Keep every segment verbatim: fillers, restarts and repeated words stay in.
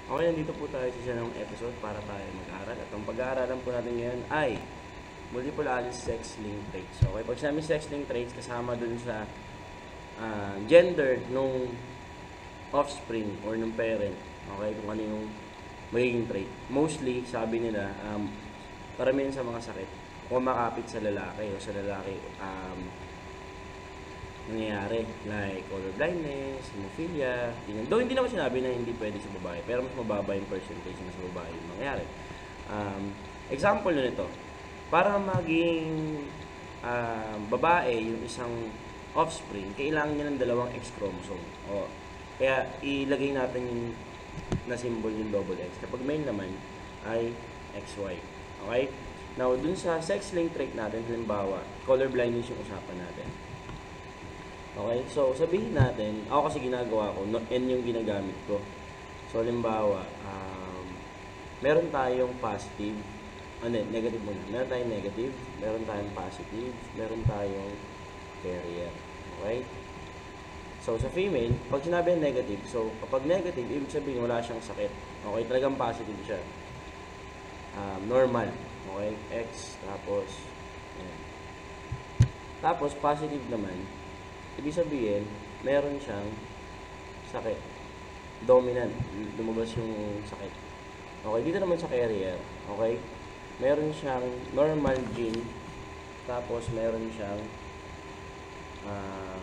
Okay, nandito po tayo sa isang episode para tayo mag-aral. At ang pag-aaralan po natin ngayon ay multiple Alice sex-linked traits. Okay, pag sinabi sex-linked traits, kasama dun sa uh, gender nung offspring or nung parent. Okay, kung ano yung magiging trait. Mostly, sabi nila, um, karamihan sa mga sakit, kumakapit sa lalaki o sa lalaki, um, nangyayari, like color blindness, hemophilia, ganyan. Though hindi naman sinabi na hindi pwede sa babae, pero mas mababa yung percentage na sa babae yung mangyayari. Um, example na nito, para maging uh, babae yung isang offspring, kailangan niya ng dalawang X chromosome. O, kaya ilagay natin yung na symbol yung double X. Kapag male naman ay X Y. Okay? Now, dun sa sex-linked trait natin, halimbawa, color blindness yung usapan natin. Okay, so sabihin natin, ako kasi ginagawa ko, no, N yung ginagamit ko. So, halimbawa, um, meron tayong positive, ano, negative muna. Meron tayong negative, meron tayong positive, meron tayong carrier. Okay? So, sa female, pag sinabi yung negative, so, kapag negative, ibig sabihin wala siyang sakit. Okay, talagang positive siya. Um, normal. Okay, X, tapos, ayan. Tapos, positive naman, ibig sabihin, meron siyang sakit. Dominant. Lumabas yung sakit. Okay, dito naman sa carrier. Okay? Meron siyang normal gene. Tapos, meron siyang uh,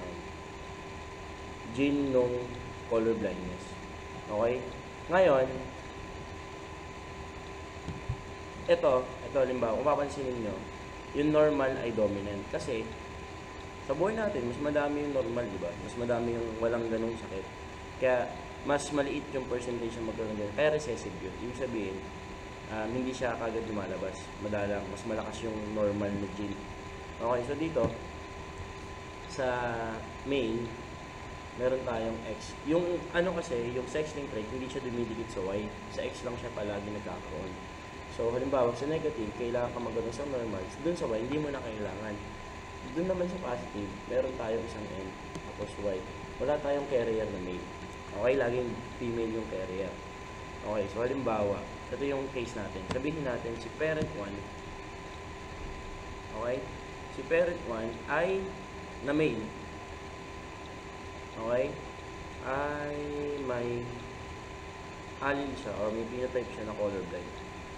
gene nung color blindness. Okay? Ngayon, ito, ito halimbawa, kung papansinin nyo, yung normal ay dominant. Kasi, sa buhay natin, mas madami yung normal, di ba? Mas madami yung walang ganung sakit. Kaya, mas maliit yung percentage ng magkaroon ganun. Kaya recessive yun. Ibig sabihin, um, hindi siya kagad lumalabas. Madalang, mas malakas yung normal na gene. Okay, so dito, sa male, meron tayong X. Yung ano kasi, yung sex-linked trait, hindi siya dumidikit sa Y. Sa X lang siya palagi nagkakaroon. So, halimbawa, sa negative, kailangan ka magkaroon sa normal. Dun sa Y, hindi mo na kailangan. Doon naman sa positive, meron tayong isang N, tapos Y. Wala tayong carrier na male. Okay, laging female yung carrier. Okay, so halimbawa, ito yung case natin. Sabihin natin si parent one, okay, si parent one ay na male. Okay, ay may allele siya or may phenotype siya na colorblind.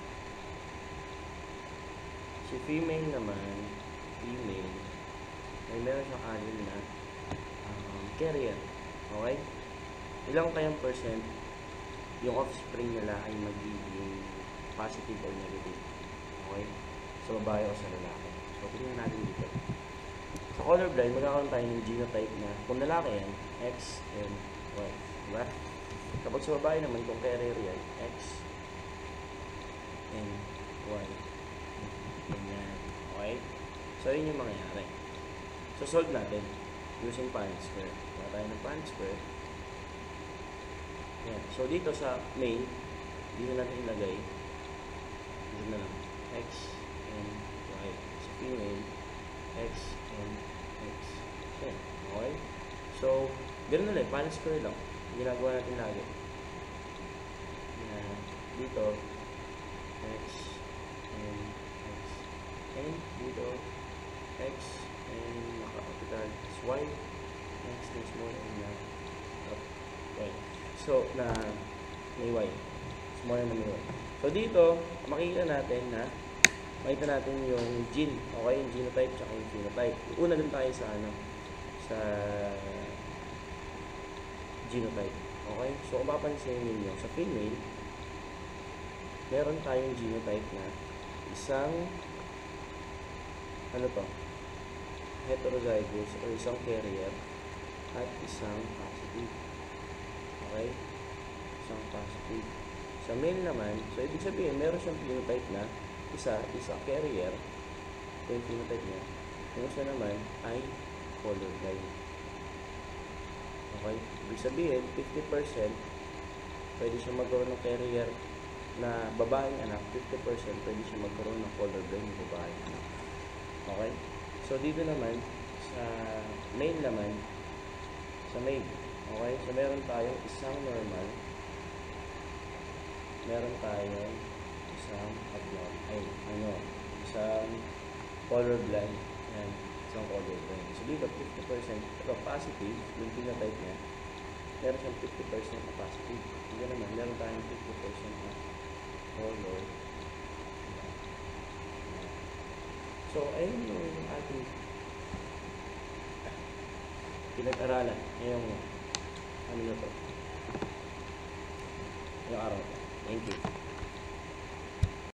Si female naman, female, ay meron siyang allele na um, carrier. Okay? Ilang kayang percent yung offspring nila ay magiging positive or negative? Okay? Sa babae o sa lalaki. So, tingnan natin dito. Sa colorblind, magkakaroon tayo ng genotype na kung lalaki yan, X and Y. Diba? Kapag sa babae naman, kung carrier yan, X and Y. Ganyan. Okay? So, yun yung mangyayari. So, solve natin using Punnett square. Kaya tayo ng Punnett square. Yan. So, dito sa male, dito natin ilagay, dito na lang, X and Y. Sa female, X and X. Yan. Okay? So, ganoon ulit, Punnett square lang. Ginagawa natin lagi. Yan. Dito, X and X. And dito, X and naka-capital is Y. Next is small and na up. Okay. So, na may Y. Small na may Y. So, dito, makikita natin na makita natin yung gene. Okay? Yung genotype tsaka yung phenotype. Una dun tayo sa ano, sa genotype. Okay? So, kung papansin ninyo, sa female, meron tayong genotype na isang ano to? Heterozygous o isang carrier at isang positive. Okay? Isang positive. Sa male naman, so ibig sabihin, meron siyang phenotype na isa, isa carrier. Ito yung phenotype niya. Yung isa naman ay colorblind. Okay? Ibig sabihin, fifty percent pwede siya magkaroon ng carrier na babaeng anak, fifty percent pwede siya magkaroon ng colorblind na babaeng anak. Okay? So, dito naman, sa male naman, sa male, okay? So, meron tayong isang normal meron tayong isang abnormal, ay, ano, isang colorblind. Yan, isang colorblind. So, dito, fifty percent, ito, positive, yung phenotype niya, meron siyang fifty percent na positive. Hindi naman, meron tayong fifty percent na color. So, ayun yung ating pinag-aralan ngayong ano na to, ngayong araw. Thank you.